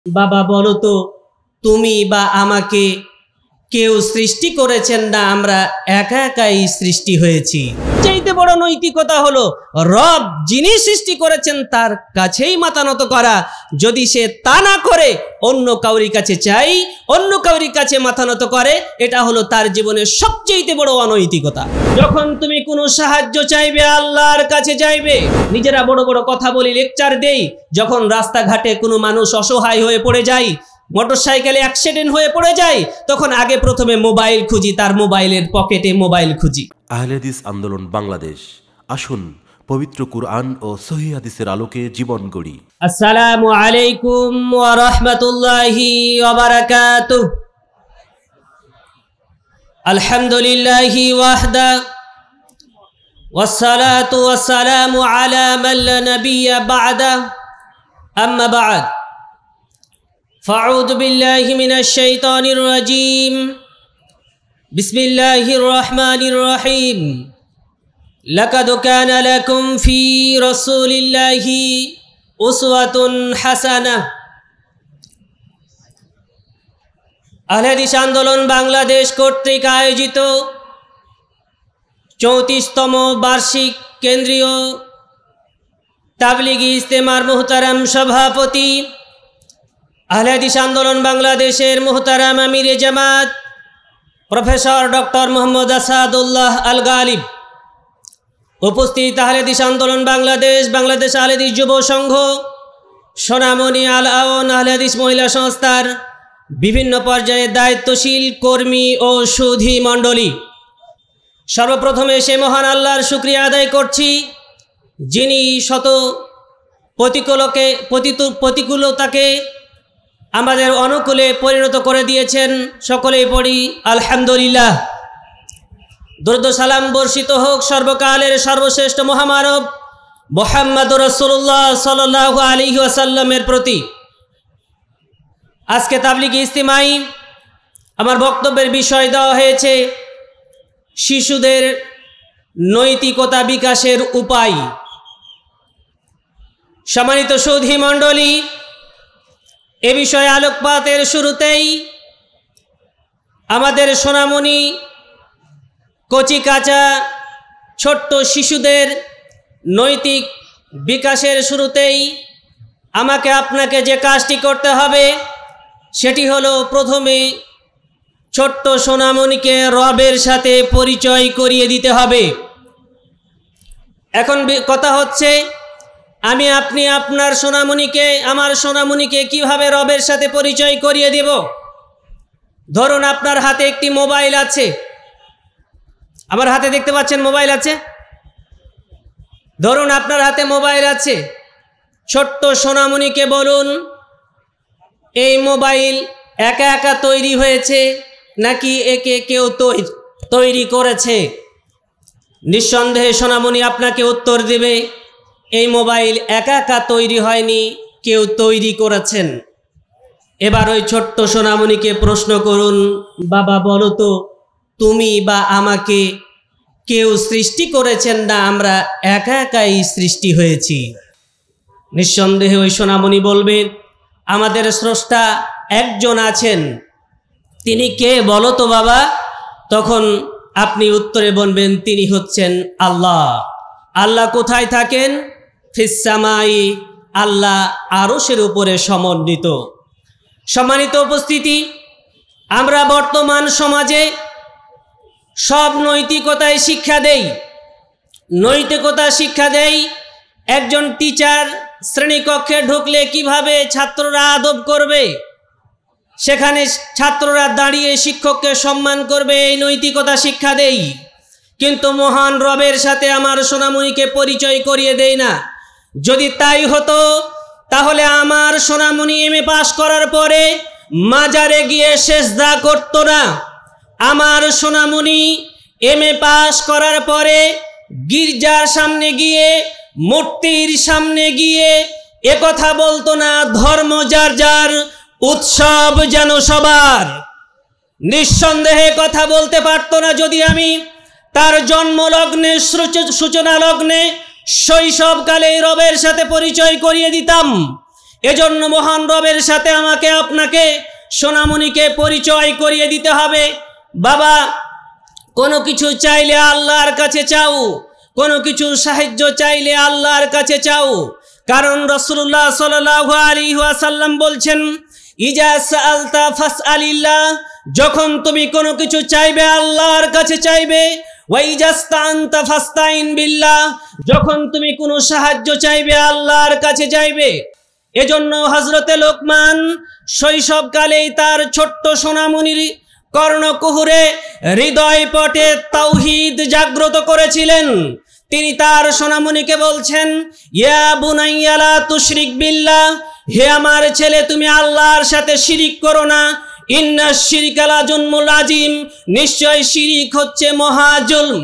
বাবা বলো তো, তুমি বা আমাকে কেউ সৃষ্টি করেছেন না, আমরা একা একাই সৃষ্টি হয়েছি। চাইতে বড় নৈতিকতা হলো রব যিনি সৃষ্টি করেছেন তার কাছেই মাথা নত করা। যদি সে তা না করে অন্য কাউরি কাছে চাই, অন্য কাউরি কাছে মাথা নত করে, এটা হলো তার জীবনের সবচেয়ে বড় অনৈতিকতা। যখন তুমি কোনো সাহায্য চাইবে আল্লাহর কাছে চাইবে। নিজেরা বড় বড় কথা বলি, লেকচার দেই, যখন রাস্তাঘাটে কোনো মানুষ অসহায় হয়ে পড়ে যায়, মোটরসাইকেলে অ্যাক্সিডেন্ট হয়ে পড়ে যায়, তখন আগে প্রথমে মোবাইল খুঁজি, তার মোবাইলের পকেটে মোবাইল খুঁজি। আহলে হাদিস আন্দোলন বাংলাদেশ, আসুন পবিত্র কুরআন ও সহিহ হাদিসের আলোকে জীবন গড়ি। আসসালামু আলাইকুম ওয়া রাহমাতুল্লাহি ওয়া বারাকাতুহু। আলহামদুলিল্লাহি ওয়াহদা ওয়াসসালাতু ওয়াসসালামু আলা মান লা নাবিয়্যা বা'দা, আম্মা বা'দ। ফাউযু বিল্লাহি মিনাশ শাইতানির রাজীম। বিসমিল্লাহির রহমানির রহিম। লাকাদ কানা লাকুম ফি রাসূলিল্লাহি উসওয়াতুন হাসানাহ। আহলে হাদিস আন্দোলন বাংলাদেশ কর্তৃক আয়োজিত 34তম বার্ষিক কেন্দ্রীয় তাবলিগি ইজতেমার মুহতারাম সভাপতি, আহলে হাদিস আন্দোলন বাংলাদেশের মুহতারাম আমিরে জামাত প্রফেসর ডক্টর মোহাম্মদ আসাদুল্লাহ আল গালিব, উপস্থিত আহলে হাদিস আন্দোলন বাংলাদেশ, বাংলাদেশ আহলে হাদিস যুব সংঘ, সোনামণি আল আওন আহলে হাদিস মহিলা সংস্থার বিভিন্ন পর্যায়ে দায়িত্বশীল কর্মী ও সুধী মণ্ডলী, সর্বপ্রথমে সে মহান আল্লাহর শুকরিয়া আদায় করছি যিনি শত প্রতিকূলতাকে আমাদের অনুকূলে পরিণত করে দিয়েছেন। সকলেই পড়ি আলহামদুলিল্লাহ। দরুদ ও সালাম বর্ষিত হোক সর্বকালের সর্বশ্রেষ্ঠ মহামানব মুহাম্মদুর রাসূলুল্লাহ সাল্লাল্লাহু আলাইহি ওয়াসাল্লামের প্রতি। আজকে তাবলিগি ইজতিমায় আমার বক্তব্যের বিষয় দেওয়া হয়েছে শিশুদের নৈতিকতা বিকাশের উপায়। সম্মানিত সুধী মণ্ডলী, এ বিষয়ে আলোকপাতের শুরুতেই আমাদের সোনামণি কচি কাঁচা ছোট্ট শিশুদের নৈতিক বিকাশের শুরুতেই আমাকে আপনাকে যে কাজটি করতে হবে সেটি হলো প্রথমে ছোট্ট সোনামণিকে রবের সাথে পরিচয় করিয়ে দিতে হবে। এখন কথা হচ্ছে, আমি আপনি আপনার সোনামণিকে, আমার সোনামণিকে কিভাবে রবের সাথে পরিচয় করিয়ে দেব? ধরুন আপনার হাতে একটি মোবাইল আছে, আমার হাতে দেখতে পাচ্ছেন মোবাইল আছে। ধরুন আপনার হাতে মোবাইল আছে, ছোট্ট সোনামণিকে বলুন এই মোবাইল একা একা তৈরি হয়েছে নাকি একে কেউ তৈরি করেছে? নিঃসন্দেহে সোনামণি আপনাকে উত্তর দেবে এই মোবাইল একা একা তৈরি হয়নি, কেউ তৈরি করেছেন। এবার ওই ছোট্ট সোনামণিকে প্রশ্ন করুন, বাবা বলো তো, তুমি বা আমাকে কেউ সৃষ্টি করেছেন না, আমরা একা একাই সৃষ্টি হয়েছি। নিঃসন্দেহে ওই সোনামণি বলবে আমাদের স্রষ্টা একজন আছেন, তিনি কে বলো তো বাবা? তখন আপনি উত্তরে বলবেন তিনি হচ্ছেন আল্লাহ। আল্লাহ কোথায় থাকেন? ফিস-সামাই, আল্লাহ আরশের উপরে সমন্বিত। সম্মানিত উপস্থিতি, আমরা বর্তমান সমাজে সব নৈতিকতায় শিক্ষা দেই, নৈতিকতা শিক্ষা দেই। একজন টিচার শ্রেণীকক্ষে ঢুকলে কিভাবে ছাত্ররা আদব করবে, সেখানে ছাত্ররা দাঁড়িয়ে শিক্ষককে সম্মান করবে, এই নৈতিকতা শিক্ষা দেই। কিন্তু মহান রবের সাথে আমার সোনামণিকে পরিচয় করিয়ে দেই না। যদি তাই হতো তাহলে আমার সোনামণি এমএ পাস করার পরে মাজারে গিয়ে সেজদা করত না। আমার সোনামণি এমএ পাস করার পরে গির্জার সামনে গিয়ে, মূর্তির সামনে গিয়ে একথা বলতো না ধর্ম যার যার, উৎসব যেন সবার। নিঃসন্দেহে কথা বলতে পারতো না যদি আমি তার জন্মলগ্নে, সূচনা লগ্নে, শৈশবকালে রবের সাথে পরিচয় করিয়ে দিতাম। এজন্য মহান রবের সাথে আমাকে আপনাকে সোনামণিকে পরিচয় করিয়ে দিতে হবে। বাবা, কোনো কিছু চাইলে আল্লাহর কাছে চাও, কোনো কিছু সাহায্য চাইলে আল্লাহর কাছে চাও। কারণ রাসূলুল্লাহ সাল্লাল্লাহু আলাইহি ওয়াসাল্লাম বলছেন, ইজা সাআলতা ফাসআলিল্লাহ, যখন তুমি কোনো কিছু চাইবে আল্লাহর কাছে চাইবে। ওয়া ইজাস্তানতা ফাস্তাইন বিল্লাহ, যখন তুমি কোনো সাহায্য চাইবে আল্লাহর কাছে চাইবে। এজন্য হযরতে লোকমান শৈশবকালেই তার ছোট্ট সোনামণির কর্ণকুহুরে হৃদয় পটে তাওহীদ জাগ্রত করেছিলেন। তিনি তার সোনামণিকে বলছেন, ইয়া বুনাইয়া লা তুশরিক বিল্লাহ, হে আমার ছেলে তুমি আল্লাহর সাথে শিরিক করো না। ইন্না শিরকা লা জুলমুল আযীম, নিশ্চয় শিরিক হচ্ছে মহা জুলম।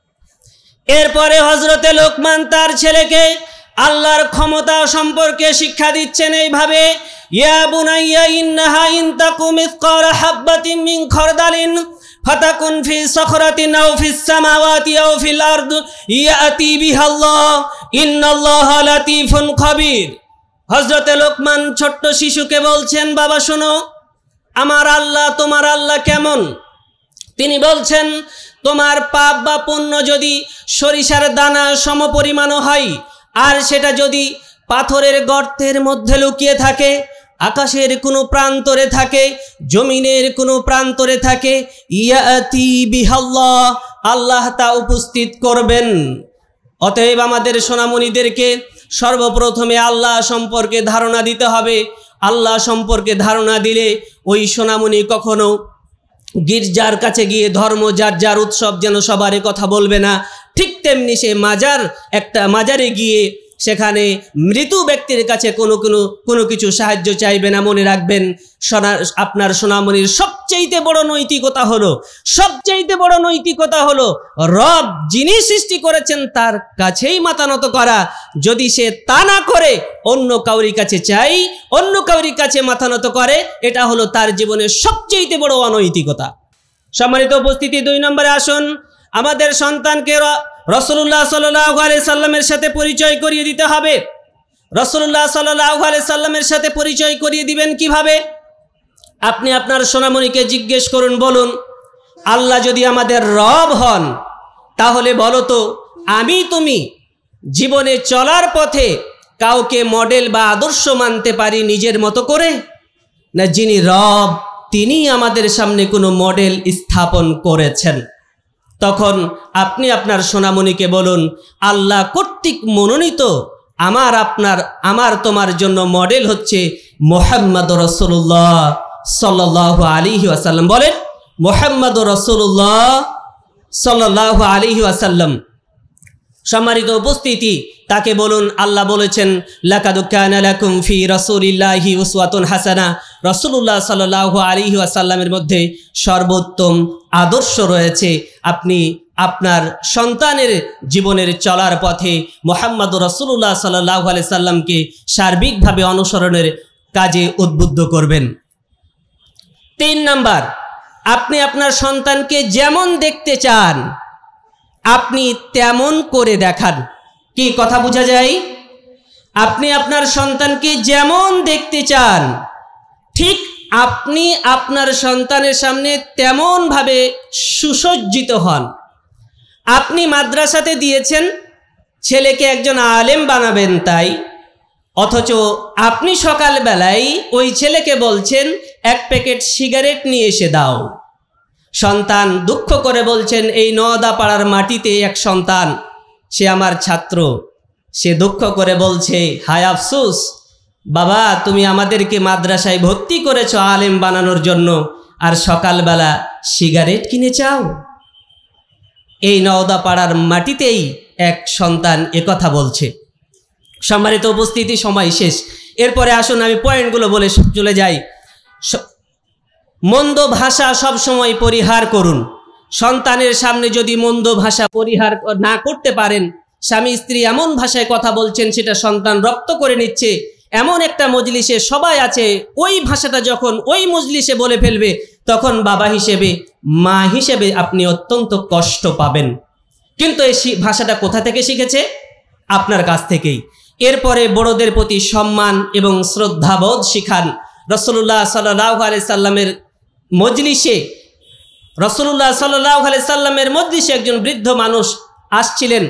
এরপরে হযরতে লোকমান তার ছেলেকে আল্লাহর ক্ষমতা সম্পর্কে শিক্ষা দিচ্ছেন এইভাবে, ইয়া বুনাইয়া ইন্নাহা ইন তাকু মিসকালা হাববাতিন মিন খারদালিন ফাতাকুন ফি সাখরাতিন আও ফিস সামাওয়াতি আও ফিল আরদ ইয়াতি বিহাল্লাহ ইন্নাল্লাহা লাতীফুন খাবীর। হযরতে লোকমান ছোট্ট শিশুকে বলছেন, বাবা শোনো, আমার আল্লাহ তোমার আল্লাহ কেমন? তিনি বলছেন, তোমার পাপ বা পুণ্য যদি সরিষার দানা সমপরিমাণও হয়, আর সেটা যদি পাথরের গর্তের মধ্যে লুকিয়ে থাকে, আকাশের কোনো প্রান্তরে থাকে, জমিনের কোনো প্রান্তরে থাকে, ইয়াতি বিহাল্লাহ, আল্লাহ তা উপস্থিত করবেন। অতএব আমাদের সোনামণিদেরকে সর্বপ্রথমে আল্লাহ সম্পর্কে ধারণা দিতে হবে। আল্লাহ সম্পর্কে ধারণা দিলে ওই সোনামণি কখনো গির্জার কাছে গিয়ে ধর্ম যার যার উৎসব যেন সবারে কথা বলবে না। ঠিক তেমনি সে মাজারে গিয়ে সেখানে মৃত ব্যক্তির কাছে কোনো কিছু সাহায্য চাইবে না। মনে রাখবেন, আপনার সোনামণির সবচেয়ে বড় নৈতিকতা হলো রব যিনি সৃষ্টি করেছেন তার কাছেই মাথা নত করা। যদি সে তা না করে অন্য কাউরির কাছে চাই, অন্য কাউরির কাছে মাথা নত করে, এটা হলো তার জীবনের সবচেয়ে বড় অনৈতিকতা। সম্মানিত উপস্থিতি, 2 নম্বরে আসুন, আমাদের সন্তানকে রাসূলুল্লাহ সাল্লাল্লাহু আলাইহি সাল্লামের সাথে পরিচয় করিয়ে দিতে হবে। রাসূলুল্লাহ সাল্লাল্লাহু আলাইহি সাল্লামের সাথে পরিচয় করিয়ে দিবেন কিভাবে? আপনি আপনার সোনামণিকে জিজ্ঞেস করুন, বলুন, আল্লাহ যদি আমাদের রব হন, তাহলে বলো তো আমি তুমি জীবনে চলার পথে কাউকে মডেল বা আদর্শ মানতে পারি নিজের মতো করে? না, যিনি রব তিনি আমাদের সামনে কোনো মডেল স্থাপন করেছেন। তখন আপনি আপনার সোনামণিকে বলুন, আল্লাহ কর্তৃক মনোনীত আমার তোমার জন্য মডেল হচ্ছে মুহাম্মদ রাসূলুল্লাহ সাল্লাল্লাহু আলাইহি ওয়াসাল্লাম। বলেন, মুহাম্মদ রাসূলুল্লাহ সাল্লাল্লাহু আলাইহি ওয়াসাল্লাম। সম্মানিত উপস্থিতি, তাকে বলুন, আল্লাহ বলেছেন, লাকাদ কানা লাকুম ফি রাসূলিল্লাহি উসওয়াতুন হাসানাহ। রাসূলুল্লাহ সাল্লাল্লাহু আলাইহি ওয়াসাল্লামের মধ্যে সর্বোত্তম আদর্শ রয়েছে। আপনি আপনার সন্তানের জীবনের চলার পথে মুহাম্মদ রাসূলুল্লাহ সাল্লাল্লাহু আলাইহি সাল্লামকে সার্বিকভাবে অনুসরণের কাজে উদ্বুদ্ধ করবেন। 3 নাম্বার, আপনি আপনার সন্তানকে যেমন দেখতে চান আপনি তেমন করে দেখান। কি কথা বোঝা যায়? আপনি আপনার সন্তানকে যেমন দেখতে চান ঠিক আপনি আপনার সন্তানের সামনে তেমনভাবে সুসজ্জিত হন। আপনি মাদ্রাসাতে দিয়েছেন ছেলেকে একজন আলেম বানাবেন তাই, অথচ আপনি সকালবেলায় ওই ছেলেকে বলছেন 1 প্যাকেট সিগারেট নিয়ে এসে দাও। সন্তান দুঃখ করে বলছেন, এই নওদাপাড়ার মাটিতে এক সন্তান, সে আমার ছাত্র। সে দুঃখ করে বলছে, হায় আফসোস বাবা, তুমি আমাদেরকে মাদ্রাসায় ভর্তি করেছো আলেম বানানোর জন্য, আর সকালবেলা সিগারেট কিনে চাও। এই নওদাপাড়ার মাটিতেই এক সন্তান একথা বলছে। সম্মানিত উপস্থিতি, সময় শেষ। এরপরে আসুন আমি পয়েন্টগুলো বলে চলে যাই। মন্দ ভাষা সব সময় পরিহার করুন। সন্তানের সামনে যদি মন্দ ভাষা পরিহার না করতে পারেন, স্বামী স্ত্রী এমন ভাষায় কথা বলছেন সেটা সন্তান রপ্ত করে নিচ্ছে, এমন একটা মজলিসে সবাই আছে, ওই ভাষাটা যখন ওই মজলিসে বলে ফেলবে তখন বাবা হিসেবে মা হিসেবে আপনি অত্যন্ত কষ্ট পাবেন। কিন্তু এই ভাষাটা কোথা থেকে শিখেছে? আপনার কাছ থেকেই। এরপরে বড়দের প্রতি সম্মান এবং শ্রদ্ধাবোধ শিখান। রাসূলুল্লাহ সাল্লাল্লাহু আলাইহি সাল্লামের মজলিসে একজন বৃদ্ধ মানুষ আসছিলেন।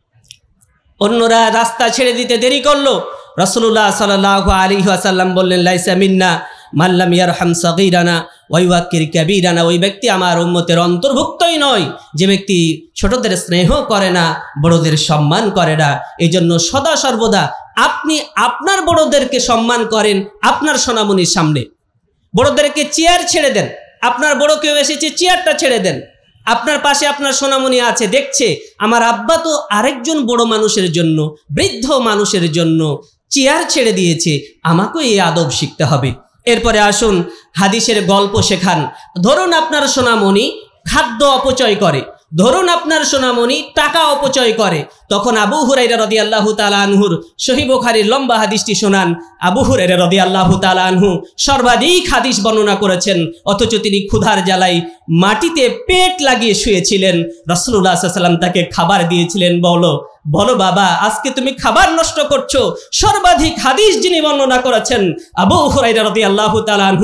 অন্যরা রাস্তা ছেড়ে দিতে দেরি করলো। রাসূলুল্লাহ সাল্লাল্লাহু আলাইহি ওয়াসাল্লাম বললেন, লাইসা মিন্না মান লাম ইয়ারহাম সাগীরানা ওয়া ইউওয়াক্কির কাবীরানা। ওই ব্যক্তি আমার উম্মতের অন্তর্ভুক্তই নয় যে ব্যক্তি ছোটদের স্নেহ করে না, বড়দের সম্মান করে না। এই জন্য সদা সর্বদা আপনি আপনার বড়দেরকে সম্মান করেন। আপনার সোনামণির সামনে বড়দেরকে চেয়ার ছেড়ে দেন। আপনার বড় কেউ এসেছে, চেয়ারটা ছেড়ে দেন। আপনার পাশে আপনার সোনামণি আছে, দেখছে আমার আব্বা তো আরেকজন বড় মানুষের জন্য, বৃদ্ধ মানুষের জন্য চেয়ার ছেড়ে দিয়েছে, আমাকেও এই আদব শিখতে হবে। এরপরে আসুন হাদিসের গল্প শেখান। ধরুন আপনার সোনামণি খাদ্য অপচয় করে, ধরুন আপনার সোনামণি টাকা অপচয় করে, তখন আবু হুরায়রা রাদিয়াল্লাহু তাআলা আনহুর সহিহ বুখারীর লম্বা হাদিসটি শোনান। আবু হুরায়রা রাদিয়াল্লাহু তাআলা আনহু সর্বাধিক হাদিস বর্ণনা করেছেন, অথচ তিনি ক্ষুধার জ্বালায় মাটিতে পেট লাগিয়ে শুয়েছিলেন। রাসূলুল্লাহ সাল্লাল্লাহু আলাইহি ওয়াসাল্লাম তাকে খাবার দিয়েছিলেন। বলো বাবা, আজকে তুমি খাবার নষ্ট করছো। সর্বাধিক হাদিস যিনি বর্ণনা করেছেন আবু হুরায়রা রাদিয়াল্লাহু তাআলা আনহু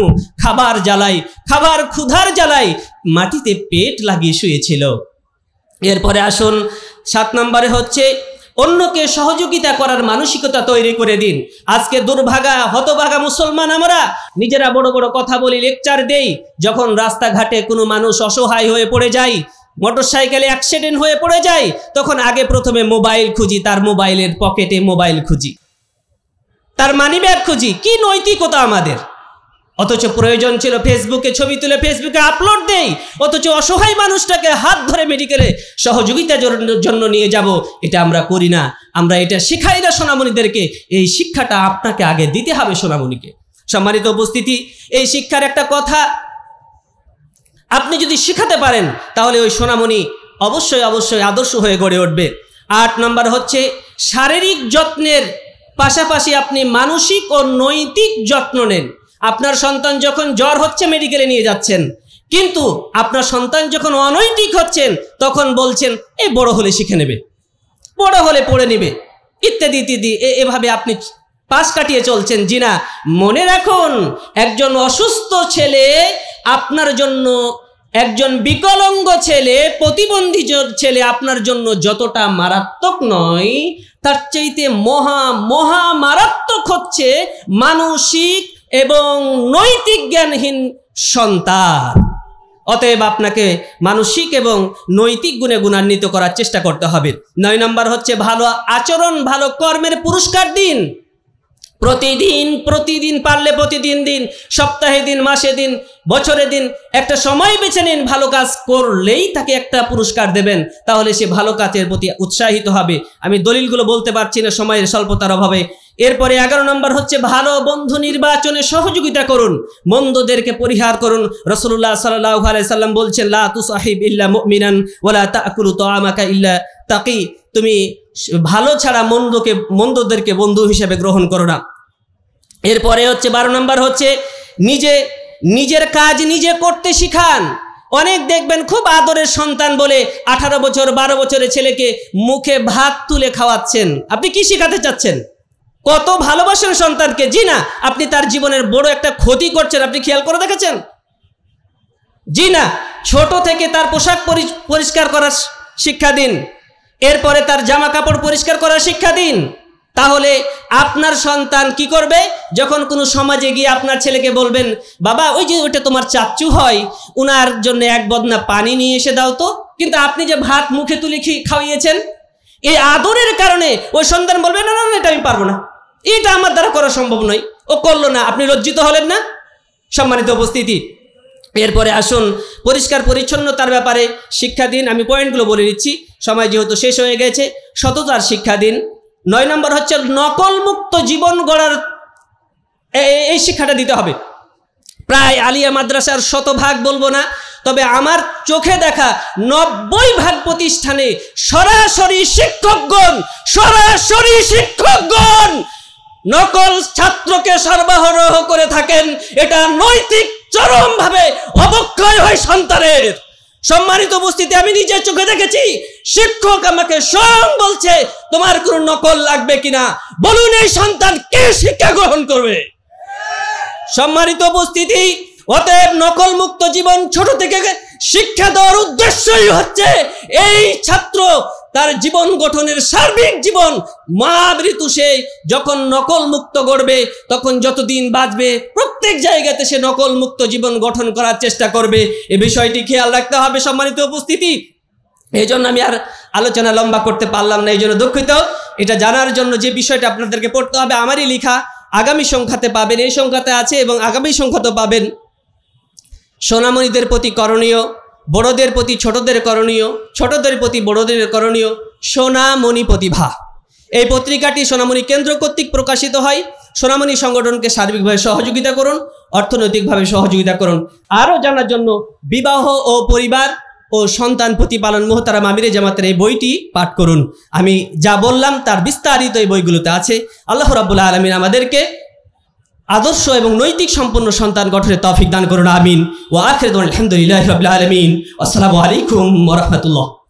ক্ষুধার জ্বালায় মাটিতে পেট লাগিয়ে শুয়েছিল। এরপরে আসুন 7 নম্বরে হচ্ছে অন্যকে সহযোগিতা করার মানসিকতা তৈরি করে দিন। আজকে হতভাগা মুসলমান আমরা নিজেরা বড় বড় কথা বলি, লেকচার দেই। যখন রাস্তাঘাটে কোনো মানুষ অসহায় হয়ে পড়ে যায়, মোটরসাইকেলে অ্যাক্সিডেন্ট হয়ে পড়ে যায়, তখন আগে প্রথমে মোবাইল খুঁজি, তার মোবাইলের পকেটে মোবাইল খুঁজি, তার মানিব্যাগ খুঁজি। কি নৈতিকতা আমাদের! অথচ প্রয়োজন ছিল ফেসবুকে ছবি তুলে ফেসবুকে আপলোড দেই, অথচ অসহায় মানুষটাকে হাত ধরে মেডিকেলে সহযোগিতার জন্য নিয়ে যাব, এটা আমরা করি না। আমরা এটা শেখাই না সোনামণিদেরকে। এই শিক্ষাটা আপনাকে আগে দিতে হবে সোনামণিকে। সম্মানিত উপস্থিতি, এই শিক্ষার একটা কথা আপনি যদি শিখাতে পারেন তাহলে ওই সোনামণি অবশ্যই আদর্শ হয়ে গড়ে উঠবে। 8 নম্বর হচ্ছে শারীরিক যত্নের পাশাপাশি আপনি মানসিক ও নৈতিক যত্ন নেন। আপনার সন্তান যখন জ্বর হচ্ছে মেডিকেলে নিয়ে যাচ্ছেন, কিন্তু আপনার সন্তান যখন অনৈতিক হচ্ছেন তখন বলছেন এই বড় হলে শিখে নেবে, বড় হলে পড়ে নেবে, ইত্যাদি ইত্যাদি। এভাবে আপনি পাশ কাটিয়ে চলছেন। জি না, মনে রাখুন, একজন অসুস্থ ছেলে আপনার জন্য, একজন বিকলাঙ্গ ছেলে, প্রতিবন্ধী ছেলে আপনার জন্য যতটা মারাত্মক নয়, তার চাইতে মহা মারাত্মক হচ্ছে মানসিক এবং নৈতিক জ্ঞানহীন সন্তান। অতএব আপনাকে মানসিক এবং নৈতিক গুণে গুণান্বিত করার চেষ্টা করতে হবে। 9 নম্বর হচ্ছে ভালো আচরণ, ভালো কর্মের পুরস্কার দিন। প্রতিদিন পারলে প্রতিদিন দিন, সপ্তাহে দিন, মাসে দিন, বছরে দিন, একটা সময় বেছে নিন। ভালো কাজ করলেই তাকে একটা পুরস্কার দেবেন, তাহলে সে ভালো কাজের প্রতি উৎসাহিত হবে। আমি দলিলগুলো বলতে পারছি না সময়ের স্বল্পতার অভাবে। এরপরে 11 নম্বর হচ্ছে ভালো বন্ধু নির্বাচনে সহযোগিতা করুন, মন্দদেরকে পরিহার করুন। রাসূলুল্লাহ সাল্লাল্লাহু আলাইহি সাল্লাম বলছেন, লা তুসাহিব ইল্লা মুমিনান ওয়ালা তাকুলু তাআমাকা ইল্লা তাকি। তুমি ভালো ছাড়া মন্দদেরকে বন্ধু হিসেবে গ্রহণ করো না। এরপরে হচ্ছে 12 নম্বর হচ্ছে নিজের কাজ নিজে করতে শিখান। অনেক দেখবেন খুব আদরের সন্তান বলে 18 বছর 12 বছরের ছেলেকে মুখে ভাত তুলে খাওয়াচ্ছেন। আপনি কি শিখাতে চাচ্ছেন? কত ভালোবাসেন সন্তানকে। জি না, আপনি তার জীবনের বড় একটা ক্ষতি করছেন। আপনি খেয়াল করে দেখেছেন? জি না, ছোট থেকে তার পোশাক পরিষ্কার করার শিক্ষা দিন, এরপরে তার জামা কাপড় পরিষ্কার করার শিক্ষা দিন। তাহলে আপনার সন্তান কি করবে? যখন কোনো সমাজে গিয়ে আপনার ছেলেকে বলবেন, বাবা ওইটা তোমার চাচ্চু হয়, উনার জন্য 1 বদনা পানি নিয়ে এসে দাও তো, কিন্তু আপনি যে ভাত মুখে তুলে খাওয়িয়েছেন, এই আদরের কারণে ওই সন্তান বলবে না, এটা আমি পারবো না, এটা আমার দ্বারা করা সম্ভব নয়। ও করলো না, আপনি লজ্জিত হলেন না? সম্মানিত উপস্থিতি, এরপরে আসুন পরিষ্কার পরিচ্ছন্নতার ব্যাপারে শিক্ষা দিন। আমি পয়েন্টগুলো বলে দিচ্ছি, সময় যেহেতু শেষ হয়ে গেছে। সততার শিক্ষা দিন। 9 নম্বর হচ্ছে নকলমুক্ত জীবন গড়ার এই শিক্ষাটা দিতে হবে। প্রায় আলিয়া মাদ্রাসার 100% বলবো না, তবে আমার চোখে দেখা 90% প্রতিষ্ঠানে সরাসরি শিক্ষকগণ নকল ছাত্রকে সরবরাহ করে থাকেন। এটা নৈতিক চরমভাবে অবক্ষয় হয় সন্তানের। সম্মানিত উপস্থিতি, আমি নিজের চোখে দেখেছি, শিক্ষক আমাকে স্বয়ং বলছে তোমার কোনো নকল লাগবে কিনা, বলুন এই সন্তান কে শিক্ষা গ্রহণ করবে? সম্মানিত উপস্থিতি, অতএব নকল মুক্ত জীবন ছোট থেকে শিক্ষা দেওয়ার উদ্দেশ্যই হচ্ছে এই ছাত্র তার জীবন গঠনের সার্বিক জীবন মহাবৃতু সে যখন নকল মুক্ত গড়বে, তখন যতদিন বাঁচবে প্রত্যেক জায়গাতে সে নকল মুক্ত জীবন গঠন করার চেষ্টা করবে। এই বিষয়টি খেয়াল রাখতে হবে সম্মানিত উপস্থিতি। এই জন্য আমি আর আলোচনা লম্বা করতে পারলাম না, এই জন্য দুঃখিত। এটা জানার জন্য যে বিষয়টা আপনাদেরকে পড়তে হবে, আমারই লেখা, আগামী সংখ্যাতে পাবেন, এই সংখ্যাতে আছে এবং আগামী সংখ্যাতেও পাবেন। সোনামণিদের প্রতি করণীয়, বড়দের প্রতি ছোটদের করণীয়, ছোটদের প্রতি বড়দের করণীয়, সোনামণি প্রতিভা। এই পত্রিকাটি সোনামণি কেন্দ্র কর্তৃক প্রকাশিত হয়। সোনামণি সংগঠনকে সার্বিকভাবে সহযোগিতা করুন, অর্থনৈতিকভাবে সহযোগিতা করুন। আরও জানার জন্য বিবাহ ও পরিবার ও সন্তান প্রতিপালন মুহতারাম আমিরে জামাতের এই বইটি পাঠ করুন। আমি যা বললাম তার বিস্তারিত এই বইগুলোতে আছে। আল্লাহ রাব্বুল আলামিন আমাদেরকে আদর্শ এবং নৈতিক সম্পন্ন সন্তান গঠনের তৌফিক দান করুন, আমিন। ওয়া আখিরু আলহামদুলিল্লাহি রাব্বিল আলামিন। আসসালামু আলাইকুম ওয়া রাহমাতুল্লাহ।